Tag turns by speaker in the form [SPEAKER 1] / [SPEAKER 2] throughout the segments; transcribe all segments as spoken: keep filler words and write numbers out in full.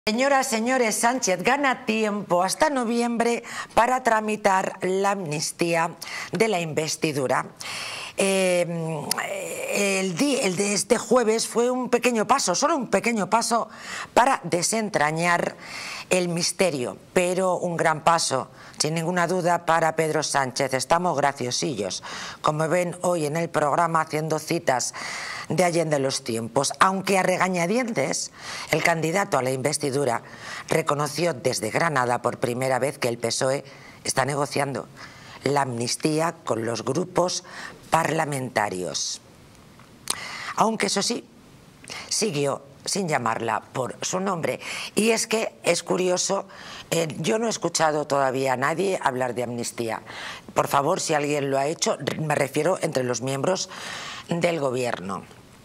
[SPEAKER 1] Señoras, señores, Sánchez gana tiempo hasta noviembre para tramitar la amnistía de la investidura. Eh, el, día, el de este jueves fue un pequeño paso, solo un pequeño paso para desentrañar el misterio, pero un gran paso, sin ninguna duda, para Pedro Sánchez. Estamos graciosillos, como ven hoy en el programa, haciendo citas de Allende los tiempos, aunque a regañadientes el candidato a la investidura reconoció desde Granada por primera vez que el P S O E está negociando la amnistía con los grupos parlamentarios. Aunque eso sí, siguió sin llamarla por su nombre. Y es que es curioso, eh, yo no he escuchado todavía a nadie hablar de amnistía. Por favor, si alguien lo ha hecho, me refiero entre los miembros del gobierno.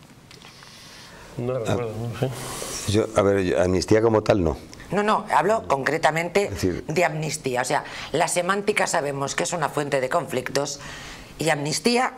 [SPEAKER 2] No recuerdo, no sé.
[SPEAKER 3] Yo, a ver, amnistía como tal no.
[SPEAKER 1] No, no, hablo concretamente
[SPEAKER 3] Es decir,
[SPEAKER 1] de amnistía. O sea, la semántica sabemos que es una fuente de conflictos y amnistía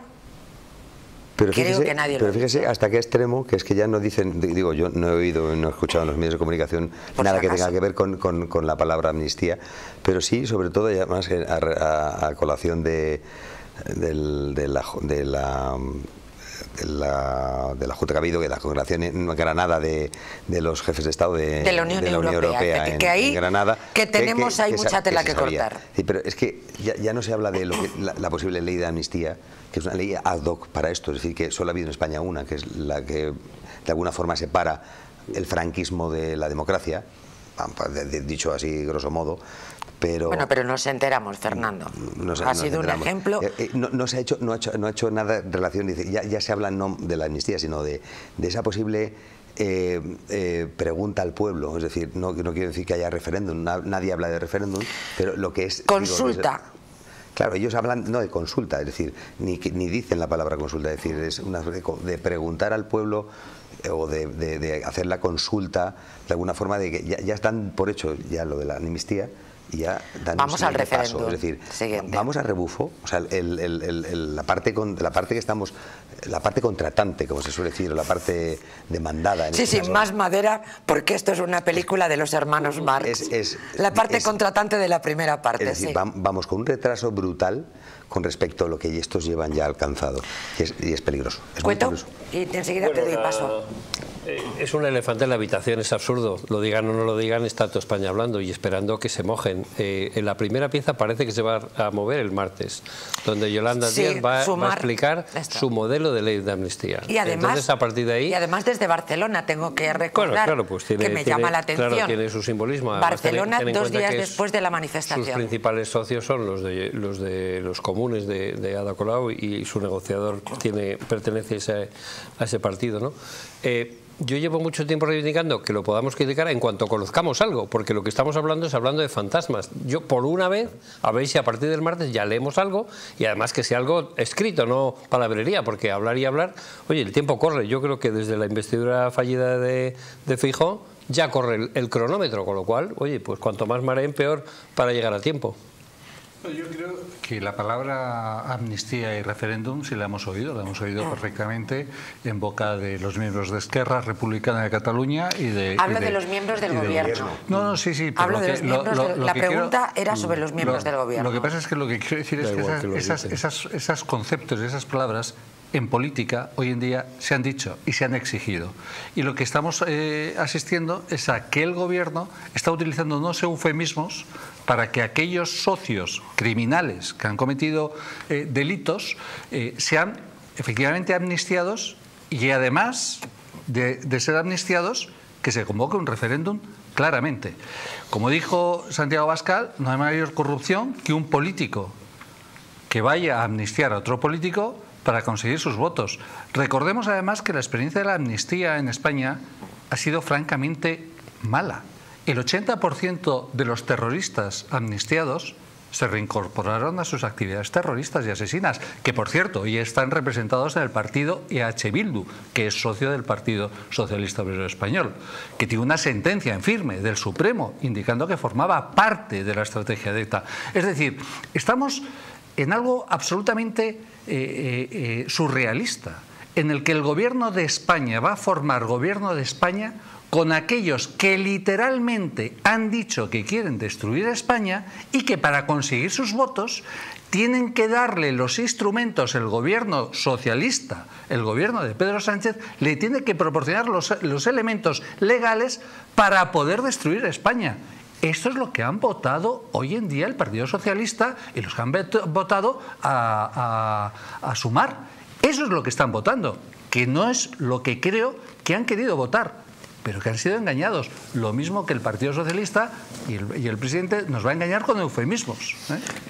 [SPEAKER 3] pero
[SPEAKER 1] creo
[SPEAKER 3] fíjese,
[SPEAKER 1] que nadie
[SPEAKER 3] pero
[SPEAKER 1] lo
[SPEAKER 3] fíjese
[SPEAKER 1] dice.
[SPEAKER 3] hasta qué extremo, que es que ya no dicen, digo, yo no he oído, no he escuchado en los medios de comunicación
[SPEAKER 1] Por
[SPEAKER 3] nada
[SPEAKER 1] si
[SPEAKER 3] que
[SPEAKER 1] acaso.
[SPEAKER 3] tenga que ver con, con, con la palabra amnistía, pero sí, sobre todo, ya más a, a, a colación de, del, de la... De la De la, de la Junta que ha habido, que la congregación en Granada de, de los jefes de Estado de,
[SPEAKER 1] de la Unión,
[SPEAKER 3] de la Unión
[SPEAKER 1] Europea,
[SPEAKER 3] Europea
[SPEAKER 1] que,
[SPEAKER 3] en,
[SPEAKER 1] que ahí
[SPEAKER 3] en Granada,
[SPEAKER 1] que tenemos
[SPEAKER 3] que, que,
[SPEAKER 1] hay
[SPEAKER 3] que
[SPEAKER 1] mucha
[SPEAKER 3] se,
[SPEAKER 1] tela
[SPEAKER 3] que,
[SPEAKER 1] que
[SPEAKER 3] se sabía.
[SPEAKER 1] cortar.
[SPEAKER 3] Sí, pero es que ya, ya no se habla de lo que, la, la posible ley de amnistía, que es una ley ad hoc para esto, es decir, que solo ha habido en España una, que es la que de alguna forma separa el franquismo de la democracia, dicho así grosso modo. Pero,
[SPEAKER 1] bueno, pero nos enteramos, Fernando.
[SPEAKER 3] No sé,
[SPEAKER 1] ha
[SPEAKER 3] nos
[SPEAKER 1] sido
[SPEAKER 3] enteramos.
[SPEAKER 1] un ejemplo.
[SPEAKER 3] Eh, eh, no, no, se ha hecho, no, ha hecho, no ha hecho nada en relación, dice, ya, ya se habla no de la amnistía, sino de, de esa posible eh, eh, pregunta al pueblo. Es decir, no, no quiero decir que haya referéndum, na, nadie habla de referéndum, pero lo que es...
[SPEAKER 1] Consulta.
[SPEAKER 3] Digo, es, claro, ellos hablan no de consulta, es decir, ni, ni dicen la palabra consulta, es decir, es una de, de preguntar al pueblo o de, de, de hacer la consulta de alguna forma, de que ya, ya están por hecho ya lo de la amnistía. Y ya dan
[SPEAKER 1] vamos al referéndum.
[SPEAKER 3] Es decir,
[SPEAKER 1] siguiente.
[SPEAKER 3] Vamos a rebufo, o sea, el, el, el, el, la parte con, la parte que estamos, la parte contratante, como se suele decir, o la parte demandada. En
[SPEAKER 1] sí,
[SPEAKER 3] este
[SPEAKER 1] sí,
[SPEAKER 3] caso,
[SPEAKER 1] más madera, porque esto es una película de los hermanos Marx.
[SPEAKER 3] Es, es,
[SPEAKER 1] la parte
[SPEAKER 3] es,
[SPEAKER 1] contratante de la primera parte.
[SPEAKER 3] Es decir,
[SPEAKER 1] sí.
[SPEAKER 3] vamos con un retraso brutal con respecto a lo que estos llevan ya alcanzado. Y es, y es peligroso. Es muy
[SPEAKER 1] Cuento
[SPEAKER 3] peligroso.
[SPEAKER 1] y enseguida
[SPEAKER 2] Bueno,
[SPEAKER 1] te doy
[SPEAKER 2] la,
[SPEAKER 1] paso.
[SPEAKER 2] eh, es un elefante en la habitación, es absurdo. Lo digan o no lo digan, está toda España hablando y esperando que se mojen. Eh, en la primera pieza parece que se va a mover el martes, donde Yolanda
[SPEAKER 1] Sí,
[SPEAKER 2] Díaz va, va a explicar
[SPEAKER 1] esto.
[SPEAKER 2] su modelo de ley de amnistía.
[SPEAKER 1] Y además,
[SPEAKER 2] Entonces, a partir de ahí...
[SPEAKER 1] y además desde Barcelona tengo que recordar
[SPEAKER 2] Bueno, claro, pues tiene,
[SPEAKER 1] que me
[SPEAKER 2] tiene,
[SPEAKER 1] llama la atención.
[SPEAKER 2] Claro, tiene su simbolismo. Además,
[SPEAKER 1] Barcelona,
[SPEAKER 2] ten, ten
[SPEAKER 1] dos días
[SPEAKER 2] es,
[SPEAKER 1] después de la manifestación.
[SPEAKER 2] Sus principales socios son los de los, de, los comunes de, de Ada Colau y su negociador tiene, pertenece a ese, a ese partido, ¿no? Eh, Yo llevo mucho tiempo reivindicando que lo podamos criticar en cuanto conozcamos algo, porque lo que estamos hablando es hablando de fantasmas. Yo, por una vez, a ver si a partir del martes ya leemos algo, y además que sea algo escrito, no palabrería, porque hablar y hablar, oye, el tiempo corre. Yo creo que desde la investidura fallida de, de Feijóo ya corre el, el cronómetro, con lo cual, oye, pues cuanto más mareen, peor para llegar a tiempo.
[SPEAKER 4] Yo creo que la palabra amnistía y referéndum, si la hemos oído, la hemos oído perfectamente en boca de los miembros de Esquerra Republicana de Cataluña y de...
[SPEAKER 1] Hablo
[SPEAKER 4] y de,
[SPEAKER 1] de los miembros del
[SPEAKER 4] y
[SPEAKER 1] gobierno.
[SPEAKER 4] gobierno. No, no, sí, sí. Pero
[SPEAKER 1] Hablo
[SPEAKER 4] lo
[SPEAKER 1] de
[SPEAKER 4] que,
[SPEAKER 1] los miembros
[SPEAKER 4] lo,
[SPEAKER 1] del...
[SPEAKER 4] lo
[SPEAKER 1] La
[SPEAKER 4] que
[SPEAKER 1] pregunta
[SPEAKER 4] quiero,
[SPEAKER 1] era sobre los miembros
[SPEAKER 4] lo,
[SPEAKER 1] del gobierno.
[SPEAKER 4] Lo que pasa es que lo que quiero decir es
[SPEAKER 2] Da
[SPEAKER 4] que,
[SPEAKER 2] igual
[SPEAKER 4] esas,
[SPEAKER 2] que lo
[SPEAKER 4] esas,
[SPEAKER 2] dices.
[SPEAKER 4] esas, esas conceptos, esas palabras en política hoy en día se han dicho y se han exigido. Y lo que estamos eh, asistiendo es a que el gobierno está utilizando unos eufemismos para que aquellos socios criminales que han cometido eh, delitos eh, sean efectivamente amnistiados y además de, de ser amnistiados que se convoque un referéndum claramente. Como dijo Santiago Abascal, no hay mayor corrupción que un político que vaya a amnistiar a otro político para conseguir sus votos. Recordemos además que la experiencia de la amnistía en España ha sido francamente mala. El ochenta por ciento de los terroristas amnistiados se reincorporaron a sus actividades terroristas y asesinas, que por cierto hoy están representados en el partido E H Bildu, que es socio del Partido Socialista Obrero Español, que tiene una sentencia en firme del Supremo indicando que formaba parte de la estrategia de ETA. Es decir, estamos en algo absolutamente eh, eh, eh, surrealista, en el que el gobierno de España va a formar gobierno de España con aquellos que literalmente han dicho que quieren destruir a España y que para conseguir sus votos tienen que darle los instrumentos, el gobierno socialista, el gobierno de Pedro Sánchez, le tiene que proporcionar los, los elementos legales para poder destruir a España. Esto es lo que han votado hoy en día el Partido Socialista y los que han votado a, a, a Sumar. Eso es lo que están votando, que no es lo que creo que han querido votar, pero que han sido engañados. Lo mismo que el Partido Socialista y el, y el presidente nos va a engañar con eufemismos, ¿eh?